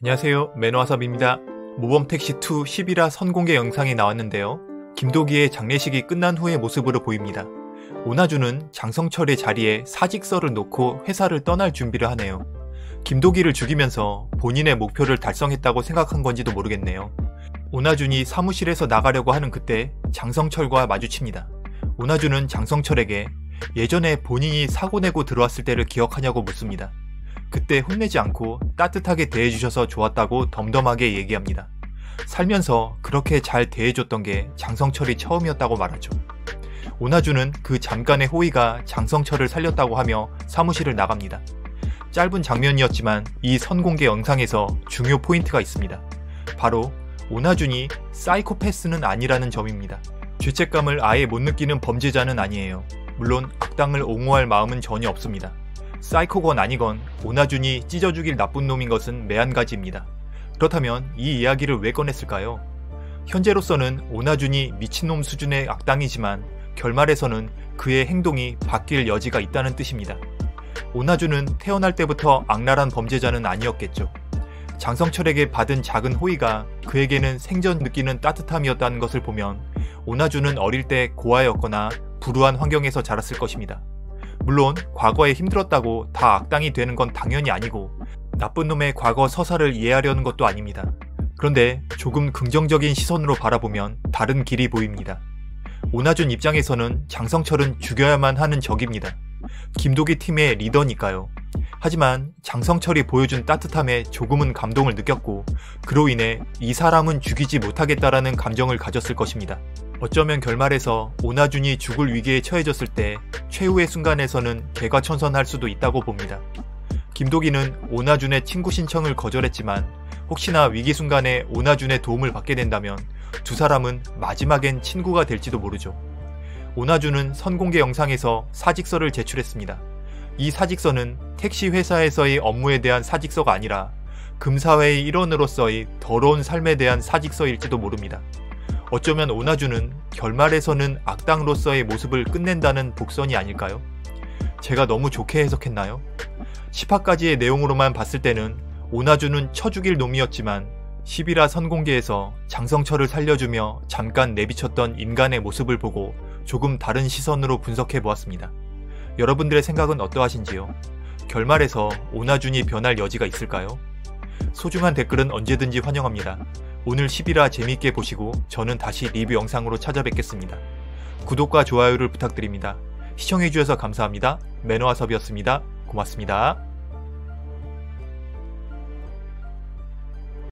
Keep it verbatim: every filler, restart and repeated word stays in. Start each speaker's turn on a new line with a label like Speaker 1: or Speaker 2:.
Speaker 1: 안녕하세요, 매너와섭입니다. 모범택시 투 십일화 선공개 영상이 나왔는데요. 김도기의 장례식이 끝난 후의 모습으로 보입니다. 오나주는 장성철의 자리에 사직서를 놓고 회사를 떠날 준비를 하네요. 김도기를 죽이면서 본인의 목표를 달성했다고 생각한 건지도 모르겠네요. 오나준이 사무실에서 나가려고 하는 그때 장성철과 마주칩니다. 오나준은 장성철에게 예전에 본인이 사고내고 들어왔을 때를 기억하냐고 묻습니다. 그때 혼내지 않고 따뜻하게 대해주셔서 좋았다고 덤덤하게 얘기합니다. 살면서 그렇게 잘 대해줬던 게 장성철이 처음이었다고 말하죠. 오나주는 그 잠깐의 호의가 장성철을 살렸다고 하며 사무실을 나갑니다. 짧은 장면이었지만 이 선공개 영상에서 중요 포인트가 있습니다. 바로 오나준이 사이코패스는 아니라는 점입니다. 죄책감을 아예 못 느끼는 범죄자는 아니에요. 물론 악당을 옹호할 마음은 전혀 없습니다. 사이코건 아니건 오나준이 찢어 죽일 나쁜 놈인 것은 매한가지입니다. 그렇다면 이 이야기를 왜 꺼냈을까요? 현재로서는 오나준이 미친놈 수준의 악당이지만 결말에서는 그의 행동이 바뀔 여지가 있다는 뜻입니다. 오나준은 태어날 때부터 악랄한 범죄자는 아니었겠죠. 장성철에게 받은 작은 호의가 그에게는 생전 느끼는 따뜻함이었다는 것을 보면 오나준은 어릴 때 고아였거나 불우한 환경에서 자랐을 것입니다. 물론 과거에 힘들었다고 다 악당이 되는 건 당연히 아니고 나쁜 놈의 과거 서사를 이해하려는 것도 아닙니다. 그런데 조금 긍정적인 시선으로 바라보면 다른 길이 보입니다. 오나준 입장에서는 장성철은 죽여야만 하는 적입니다. 김도기 팀의 리더니까요. 하지만 장성철이 보여준 따뜻함에 조금은 감동을 느꼈고 그로 인해 이 사람은 죽이지 못하겠다라는 감정을 가졌을 것입니다. 어쩌면 결말에서 오나준이 죽을 위기에 처해졌을 때 최후의 순간에서는 개과천선할 수도 있다고 봅니다. 김도기는 오나준의 친구 신청을 거절했지만 혹시나 위기 순간에 오나준의 도움을 받게 된다면 두 사람은 마지막엔 친구가 될지도 모르죠. 오나준은 선공개 영상에서 사직서를 제출했습니다. 이 사직서는 택시 회사에서의 업무에 대한 사직서가 아니라 금사회의 일원으로서의 더러운 삶에 대한 사직서일지도 모릅니다. 어쩌면 오나준은 결말에서는 악당으로서의 모습을 끝낸다는 복선이 아닐까요? 제가 너무 좋게 해석했나요? 십 화까지의 내용으로만 봤을 때는 오나준은 쳐 죽일 놈이었지만 십일화 선공개에서 장성철을 살려주며 잠깐 내비쳤던 인간의 모습을 보고 조금 다른 시선으로 분석해보았습니다. 여러분들의 생각은 어떠하신지요? 결말에서 오나준이 변할 여지가 있을까요? 소중한 댓글은 언제든지 환영합니다. 오늘 십일화 재미있게 보시고 저는 다시 리뷰 영상으로 찾아뵙겠습니다. 구독과 좋아요를 부탁드립니다. 시청해주셔서 감사합니다. 매너와섭이었습니다. 고맙습니다.